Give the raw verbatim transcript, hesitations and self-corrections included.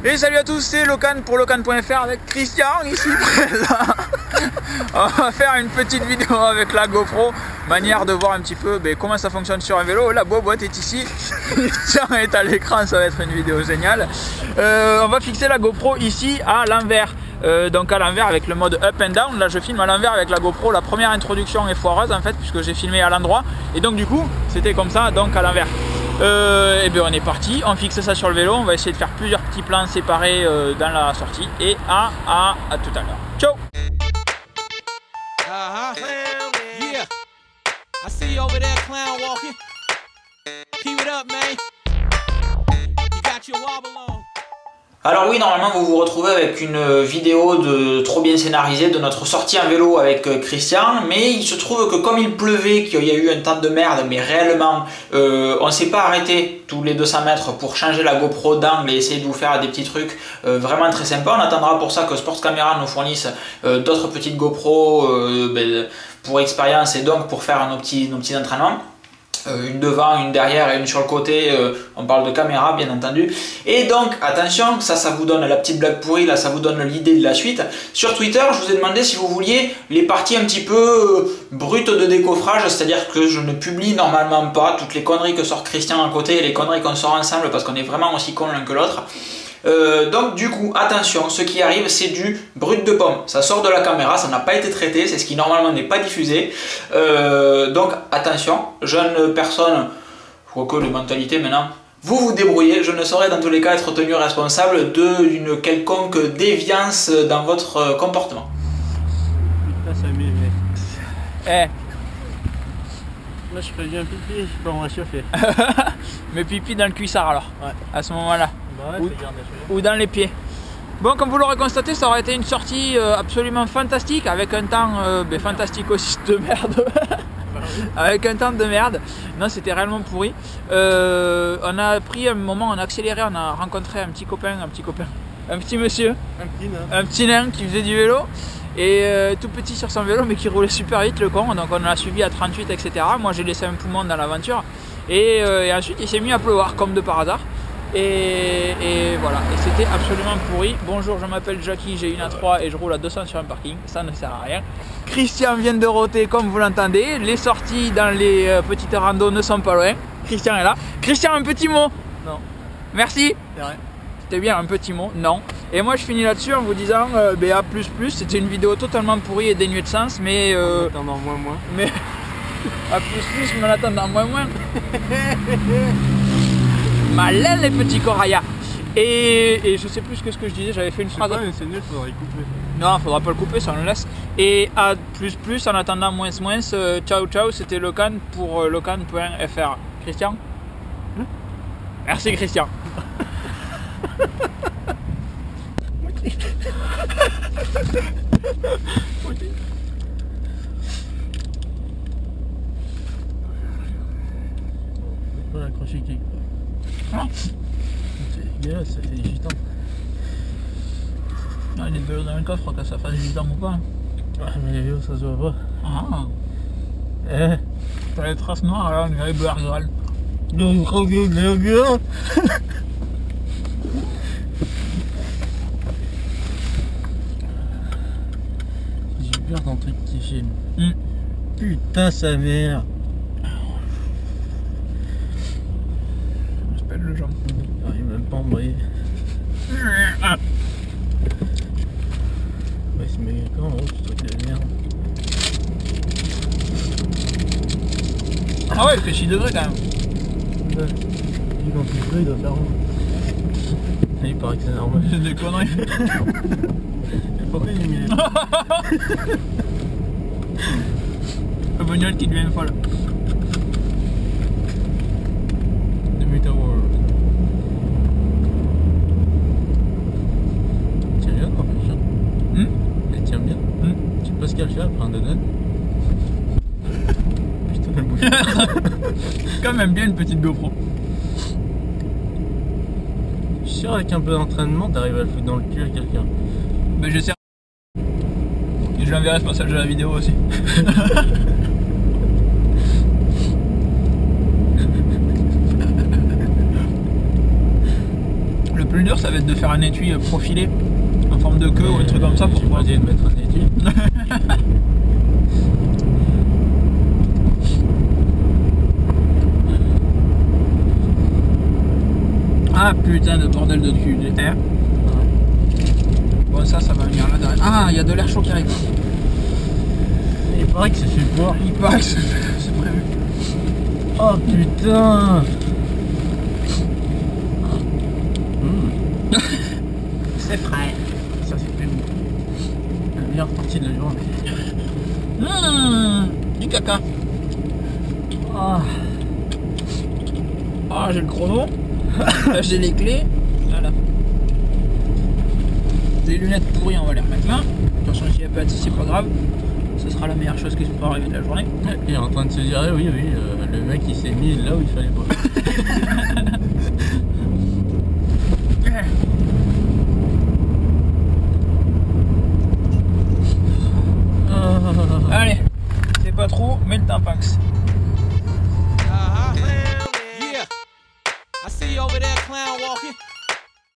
Et salut à tous, c'est Locan pour Locan point F R avec Christian ici présent. On va faire une petite vidéo avec la GoPro, manière de voir un petit peu ben, comment ça fonctionne sur un vélo. La boîte est ici, Christian est à l'écran, ça va être une vidéo géniale. Euh, on va fixer la GoPro ici à l'envers. Euh, donc à l'envers avec le mode up and down. Là je filme à l'envers avec la GoPro. La première introduction est foireuse en fait puisque j'ai filmé à l'endroit et donc du coup c'était comme ça, donc à l'envers. Euh, et bien on est parti, on fixe ça sur le vélo, on va essayer de faire plusieurs petits plans séparés euh, dans la sortie et à, à, à tout à l'heure. Ciao. Uh-huh. Yeah. I see you over there, clown walking. Keep it up, man. You got your wobble on. Alors oui, normalement vous vous retrouvez avec une vidéo de trop bien scénarisée de notre sortie en vélo avec Christian, mais il se trouve que comme il pleuvait, qu'il y a eu un temps de merde, mais réellement euh, on ne s'est pas arrêté tous les deux cents mètres pour changer la GoPro d'angle et essayer de vous faire des petits trucs euh, vraiment très sympas. On attendra pour ça que Sports Camera nous fournisse euh, d'autres petites GoPro euh, ben, pour expérience et donc pour faire nos petits, nos petits entraînements. Euh, une devant, une derrière et une sur le côté, euh, on parle de caméra bien entendu. Et donc attention, ça ça vous donne la petite blague pourrie, là ça vous donne l'idée de la suite. Sur Twitter je vous ai demandé si vous vouliez les parties un petit peu euh, brutes de décoffrage, c'est-à-dire que je ne publie normalement pas toutes les conneries que sort Christian à côté et les conneries qu'on sort ensemble parce qu'on est vraiment aussi cons l'un que l'autre. Euh, donc du coup attention, ce qui arrive c'est du brut de pomme, ça sort de la caméra, ça n'a pas été traité, c'est ce qui normalement n'est pas diffusé, euh, donc attention, jeune personne, quoique les mentalités maintenant, vous vous débrouillez, je ne saurais dans tous les cas être tenu responsable d'une quelconque déviance dans votre comportement. Putain ça m'énerve. Eh. Là je fais bien pipi, je peux en réchauffer. Mais pipi dans le cuissard alors, ouais. À ce moment-là. Bah ouais, ou, ou dans les pieds. Bon, comme vous l'aurez constaté, ça aurait été une sortie euh, absolument fantastique, avec un temps euh, ben, fantastique aussi de merde. Avec un temps de merde. Non, c'était réellement pourri. Euh, on a pris un moment, on a accéléré, on a rencontré un petit copain, un petit copain, un petit monsieur, un petit nain, un petit nain qui faisait du vélo. Et euh, tout petit sur son vélo mais qui roulait super vite le con, donc on l'a suivi à trente-huit etc. Moi j'ai laissé un poumon dans l'aventure et, euh, et ensuite il s'est mis à pleuvoir comme de par hasard et, et voilà, et c'était absolument pourri. Bonjour, je m'appelle Jackie, j'ai une A trois et je roule à deux cents sur un parking, ça ne sert à rien. Christian vient de roter comme vous l'entendez, les sorties dans les euh, petites randos ne sont pas loin. Christian est là. Christian, un petit mot? Non. Merci. Ouais. C'était bien, un petit mot? Non. Et moi je finis là-dessus en vous disant euh, B A plus plus, c'était une vidéo totalement pourrie et dénuée de sens, mais euh, en attendant moins moins. Mais A plus plus, mais en attendant moins moins. Malin les petits coraya. Et, et je sais plus que ce que je disais, j'avais fait une phrase. Pas, mais c'est nul, faudrait y couper. Non, faudra pas le couper, ça on le laisse. Et A plus plus, en attendant moins moins, euh, ciao ciao, c'était Locan pour euh, Locan point F R. Christian hmm? Merci Christian. Faut pas l'accrocher quelque part. C'est dégueulasse, ça fait des gitans. Ah, les vélos dans le coffre, que ça fasse gitan ou pas. Ah, mais les vélos ça se voit pas. Ah. Eh. T'as les traces noires là, on dirait Burgerl. Donc, regarde, regarde. J'ai peur d'un truc qui filme. Mm. Putain sa mère. J'appelle le Jean. J'arrive même pas à embrayer. Ouais, c'est méga con en haut, ce truc de merde. Ah ouais, il fait six degrés quand même. Ouais. Et quand il pleut, il doit faire un. Il paraît que c'est normal. C'est des conneries. Pourquoi il est mis les Le bagnole qui devient folle. deux minutes à voir. Elle tient bien quand même. Hum Elle tient bien. Hum Tu sais pas ce qu'elle fait après un donut. Putain, elle bouge. Quand même bien une petite GoPro. Je suis sûr avec un peu d'entraînement, t'arrives à le foutre dans le cul à quelqu'un. Mais j'essaie. Et je lui enverrai ce passage de la vidéo aussi. plus dur, ça va être de faire un étui profilé en forme de queue ou un truc comme ça pour pouvoir essayer de mettre un étui. Ah putain de bordel de cul. Hein. Bon ça, ça va venir là derrière. Ah, il y a de l'air chaud qui arrive. Il paraît que c'est support. Il paraît que c'est c'est prévu. Oh putain. C'est prêt. Ça c'est prévu. La meilleure partie de la journée. Mmh, du caca. Ah, ah j'ai le chrono. J'ai les clés. Voilà. Les lunettes pourries, on va les remettre là. De toute façon, s'il n'y a pas de c'est pas grave. Ce sera la meilleure chose qui se peut arriver de la journée. Il est en train de se dire, eh oui, oui, euh, le mec il s'est mis là où il fallait pas. Allez, c'est pas trop, mais le Tampax. Uh-huh. Yeah. I see you over there clown walking.